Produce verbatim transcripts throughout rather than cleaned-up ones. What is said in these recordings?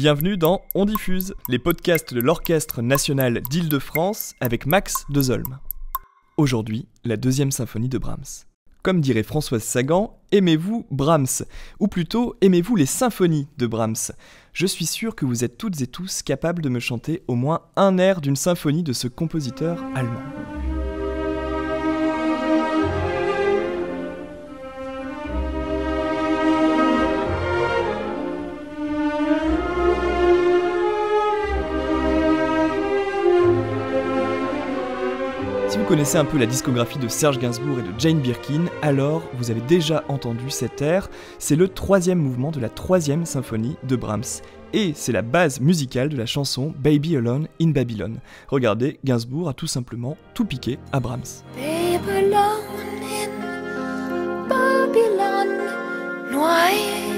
Bienvenue dans On diffuse, les podcasts de l'Orchestre National d'Île-de-France avec Max Dezolm. Aujourd'hui, la deuxième symphonie de Brahms. Comme dirait Françoise Sagan, aimez-vous Brahms, ou plutôt aimez-vous les symphonies de Brahms. Je suis sûr que vous êtes toutes et tous capables de me chanter au moins un air d'une symphonie de ce compositeur allemand. Si vous connaissez un peu la discographie de Serge Gainsbourg et de Jane Birkin, alors vous avez déjà entendu cet air. C'est le troisième mouvement de la troisième symphonie de Brahms. Et c'est la base musicale de la chanson Baby Alone in Babylon. Regardez, Gainsbourg a tout simplement tout piqué à Brahms. Baby alone in Babylon, noyé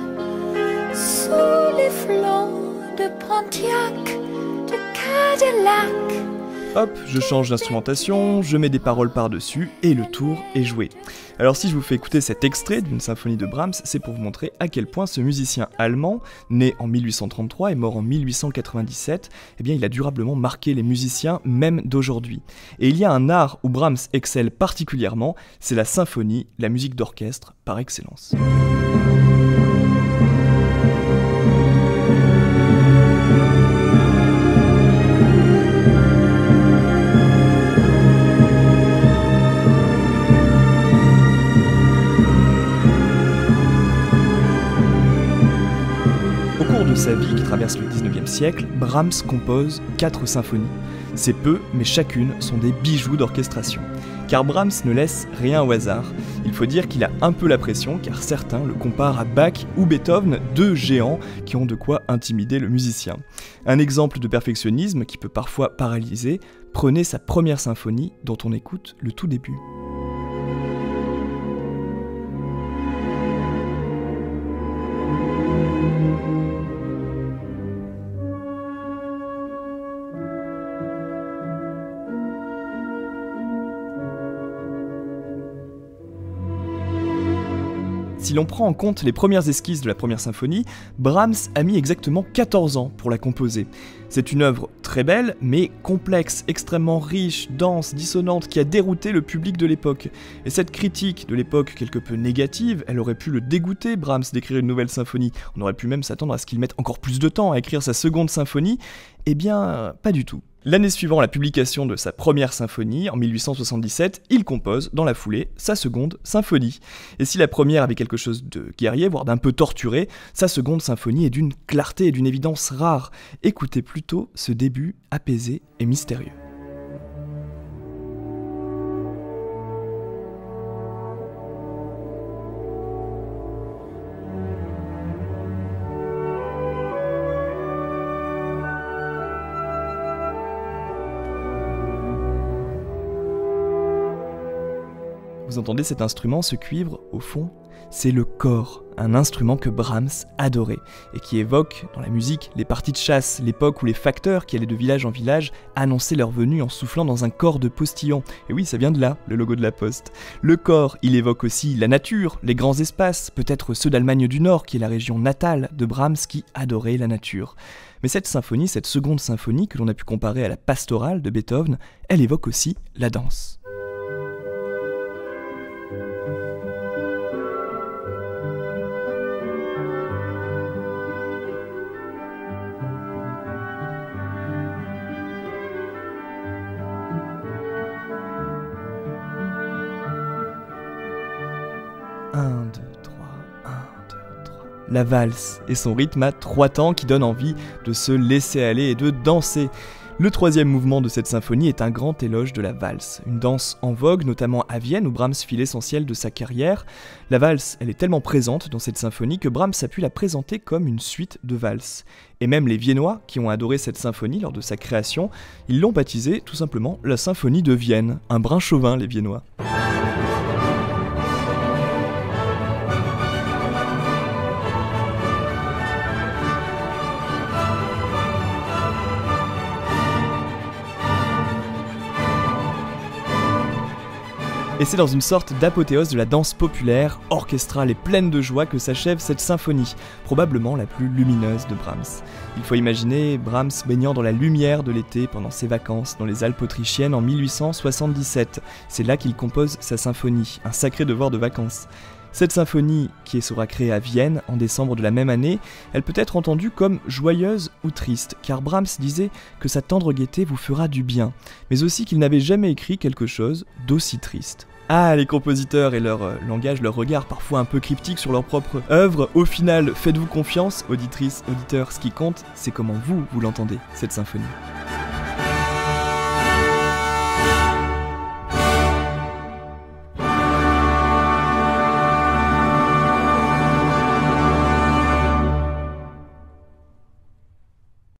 sous les flots de Pontiac, de Cadillac. Hop, je change d'instrumentation, je mets des paroles par-dessus et le tour est joué. Alors si je vous fais écouter cet extrait d'une symphonie de Brahms, c'est pour vous montrer à quel point ce musicien allemand, né en mille huit cent trente-trois et mort en mille huit cent quatre-vingt-dix-sept, eh bien il a durablement marqué les musiciens même d'aujourd'hui. Et il y a un art où Brahms excelle particulièrement, c'est la symphonie, la musique d'orchestre par excellence. De sa vie qui traverse le dix-neuvième siècle, Brahms compose quatre symphonies. C'est peu, mais chacune sont des bijoux d'orchestration. Car Brahms ne laisse rien au hasard. Il faut dire qu'il a un peu la pression, car certains le comparent à Bach ou Beethoven, deux géants qui ont de quoi intimider le musicien. Un exemple de perfectionnisme qui peut parfois paralyser, prenez sa première symphonie dont on écoute le tout début. Si l'on prend en compte les premières esquisses de la première symphonie, Brahms a mis exactement quatorze ans pour la composer. C'est une œuvre très belle, mais complexe, extrêmement riche, dense, dissonante, qui a dérouté le public de l'époque. Et cette critique de l'époque quelque peu négative, elle aurait pu le dégoûter, Brahms, d'écrire une nouvelle symphonie. On aurait pu même s'attendre à ce qu'il mette encore plus de temps à écrire sa seconde symphonie. Eh bien, pas du tout. L'année suivant la publication de sa première symphonie, en mille huit cent soixante-dix-sept, il compose, dans la foulée, sa seconde symphonie. Et si la première avait quelque chose de guerrier, voire d'un peu torturé, sa seconde symphonie est d'une clarté et d'une évidence rare. Écoutez plutôt ce début apaisé et mystérieux. Vous entendez cet instrument, ce cuivre, au fond, c'est le cor, un instrument que Brahms adorait, et qui évoque, dans la musique, les parties de chasse, l'époque où les facteurs qui allaient de village en village annonçaient leur venue en soufflant dans un cor de postillons. Et oui, ça vient de là, le logo de la Poste. Le cor, il évoque aussi la nature, les grands espaces, peut-être ceux d'Allemagne du Nord, qui est la région natale de Brahms qui adorait la nature. Mais cette symphonie, cette seconde symphonie, que l'on a pu comparer à la pastorale de Beethoven, elle évoque aussi la danse. un, deux, trois, un, deux, trois. La valse et son rythme à trois temps qui donne envie de se laisser aller et de danser. Le troisième mouvement de cette symphonie est un grand éloge de la valse, une danse en vogue, notamment à Vienne où Brahms fit l'essentiel de sa carrière. La valse, elle est tellement présente dans cette symphonie que Brahms a pu la présenter comme une suite de valses. Et même les Viennois, qui ont adoré cette symphonie lors de sa création, ils l'ont baptisée tout simplement la symphonie de Vienne, un brin chauvin les Viennois. Et c'est dans une sorte d'apothéose de la danse populaire, orchestrale et pleine de joie que s'achève cette symphonie, probablement la plus lumineuse de Brahms. Il faut imaginer Brahms baignant dans la lumière de l'été pendant ses vacances dans les Alpes autrichiennes en mille huit cent soixante-dix-sept. C'est là qu'il compose sa symphonie, un sacré devoir de vacances. Cette symphonie, qui sera créée à Vienne en décembre de la même année, elle peut être entendue comme joyeuse ou triste, car Brahms disait que sa tendre gaieté vous fera du bien, mais aussi qu'il n'avait jamais écrit quelque chose d'aussi triste. Ah, les compositeurs et leur euh, langage, leur regard parfois un peu cryptique sur leur propre œuvre, au final, faites-vous confiance, auditrices, auditeurs, ce qui compte, c'est comment vous, vous l'entendez, cette symphonie.